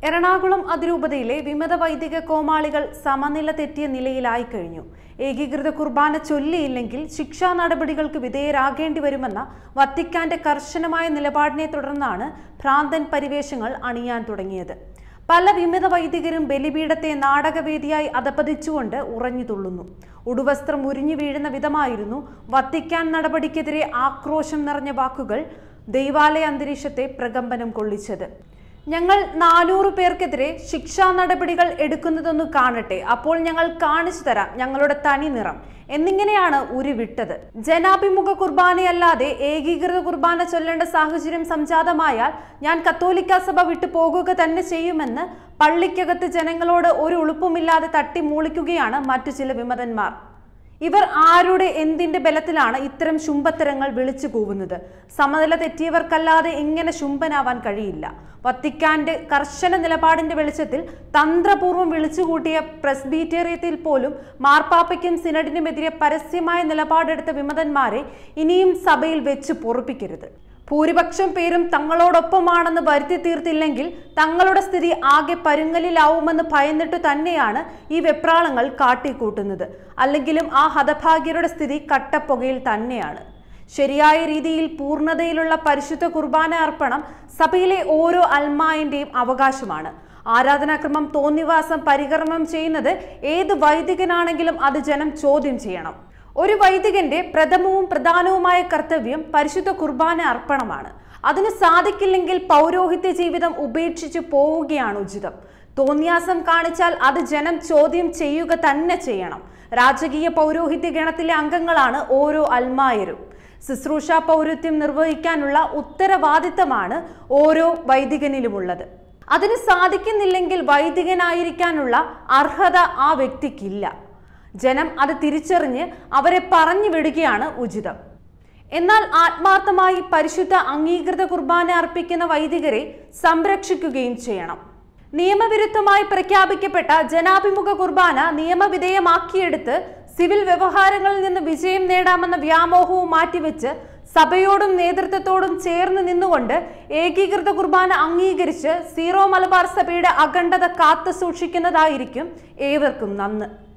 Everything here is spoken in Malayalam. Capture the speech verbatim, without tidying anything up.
എറണാകുളം അതിരൂപതയിലെ വിമത വൈദിക കോമാളികൾ സമനില തെറ്റിയ നിലയിലായി കഴിഞ്ഞു. ഏകീകൃത കുർബാന ചൊല്ലിയില്ലെങ്കിൽ ശിക്ഷാ നടപടികൾക്ക് വിധേയരാകേണ്ടി വരുമെന്ന വത്തിക്കാന്റെ കർശനമായ നിലപാടിനെ തുടർന്നാണ് ഭ്രാന്തൻ പരിവേഷങ്ങൾ അണിയാൻ തുടങ്ങിയത്. പല വിമത വൈദികരും ബലിപീഠത്തെ നാടകവേദിയായി അധപതിച്ചുകൊണ്ട് ഉറഞ്ഞു തുള്ളുന്നു. ഉടുവസ്ത്രം ഉരിഞ്ഞു വീഴുന്ന വിധമായിരുന്നു വത്തിക്കാൻ നടപടിക്കെതിരെ ആക്രോശം നിറഞ്ഞ വാക്കുകൾ ദൈവാലയ അന്തരീക്ഷത്തെ പ്രകമ്പനം കൊള്ളിച്ചത്. ഞങ്ങൾ നാനൂറ് പേർക്കെതിരെ ശിക്ഷാ നടപടികൾ എടുക്കുന്നതൊന്ന് കാണട്ടെ, അപ്പോൾ ഞങ്ങൾ കാണിച്ചു തരാം ഞങ്ങളുടെ തനി നിറം എന്നിങ്ങനെയാണ് ഉരുവിട്ടത്. ജനാഭിമുഖ കുർബാനയല്ലാതെ ഏകീകൃത കുർബാന ചൊല്ലേണ്ട സാഹചര്യം സംജാതമായാൽ ഞാൻ കത്തോലിക്ക സഭ വിട്ടു പോകുക തന്നെ ചെയ്യുമെന്ന് പള്ളിക്കകത്ത് ജനങ്ങളോട് ഒരു ഉളുപ്പുമില്ലാതെ തട്ടി മൂളിക്കുകയാണ് മറ്റു ചില വിമതന്മാർ. ഇവർ ആരുടെ എന്തിന്റെ ബലത്തിലാണ് ഇത്തരം ശുംഭത്തരങ്ങൾ വിളിച്ചു കൂവുന്നത്? സമനില തെറ്റിയവർക്കല്ലാതെ ഇങ്ങനെ ശുംഭനാവാൻ കഴിയില്ല. വത്തിക്കാന്റെ കർശന നിലപാടിന്റെ വെളിച്ചത്തിൽ തന്ത്രപൂർവ്വം വിളിച്ചുകൂട്ടിയ പ്രസ്ബീറ്റേറിയത്തിൽ പോലും മാർപ്പാപ്പയ്ക്കും സിനഡിനുമെതിരെ പരസ്യമായ നിലപാടെടുത്ത വിമതന്മാരെ ഇനിയും സഭയിൽ വെച്ച് പൊറുപ്പിക്കരുത്. ഭൂരിപക്ഷം പേരും തങ്ങളോടൊപ്പമാണെന്ന് വരുത്തി തീർത്തില്ലെങ്കിൽ തങ്ങളുടെ സ്ഥിതി ആകെ പരുങ്ങലിലാവുമെന്ന് ഭയന്നിട്ടു തന്നെയാണ് ഈ വെപ്രാളങ്ങൾ കാട്ടിക്കൂട്ടുന്നത്. അല്ലെങ്കിലും ആ ഹതഭാഗ്യരുടെ സ്ഥിതി കട്ടപ്പുകയിൽ തന്നെയാണ്. ശരിയായ രീതിയിൽ പൂർണ്ണതയിലുള്ള പരിശുദ്ധ കുർബാന അർപ്പണം സഭയിലെ ഓരോ അൽമായന്റെയും അവകാശമാണ്. ആരാധനാക്രമം തോന്നിവാസം പരികർമ്മം ചെയ്യുന്നത് ഏത് വൈദികനാണെങ്കിലും അത് ജനം ചോദ്യം ചെയ്യണം. ഒരു വൈദികന്റെ പ്രഥമവും പ്രധാനവുമായ കർത്തവ്യം പരിശുദ്ധ കുർബാന അർപ്പണമാണ്. അതിന് സാധിക്കില്ലെങ്കിൽ പൗരോഹിത്യ ജീവിതം ഉപേക്ഷിച്ചു പോവുകയാണ് ഉചിതം. തോന്നിയാസം കാണിച്ചാൽ അത് ജനം ചോദ്യം ചെയ്യുക തന്നെ ചെയ്യണം. രാജകീയ പൗരോഹിത്യ ഗണത്തിലെ അംഗങ്ങളാണ് ഓരോ അൽമായരും. ശുശ്രൂഷ പൗരോഹിത്യം നിർവഹിക്കാനുള്ള ഉത്തരവാദിത്തമാണ് ഓരോ വൈദികനിലുമുള്ളത്. അതിന് സാധിക്കുന്നില്ലെങ്കിൽ വൈദികനായിരിക്കാനുള്ള അർഹത ആ വ്യക്തിക്കില്ല. ജനം അത് തിരിച്ചറിഞ്ഞ് അവരെ പറഞ്ഞു വിടുകയാണ് ഉചിതം. എന്നാൽ ആത്മാർത്ഥമായി പരിശുദ്ധ അംഗീകൃത കുർബാന അർപ്പിക്കുന്ന വൈദികരെ സംരക്ഷിക്കുകയും ചെയ്യണം. നിയമവിരുദ്ധമായി പ്രഖ്യാപിക്കപ്പെട്ട ജനാഭിമുഖ കുർബാന നിയമവിധേയമാക്കിയെടുത്ത് സിവിൽ വ്യവഹാരങ്ങളിൽ നിന്ന് വിജയം നേടാമെന്ന വ്യാമോഹവും മാറ്റിവെച്ച് സഭയോടും നേതൃത്വത്തോടും ചേർന്ന് നിന്നുകൊണ്ട് ഏകീകൃത കുർബാന അംഗീകരിച്ച് സീറോ മലബാർ സഭയുടെ അഖണ്ഡത കാത്തു സൂക്ഷിക്കുന്നതായിരിക്കും ഏവർക്കും നന്ന്.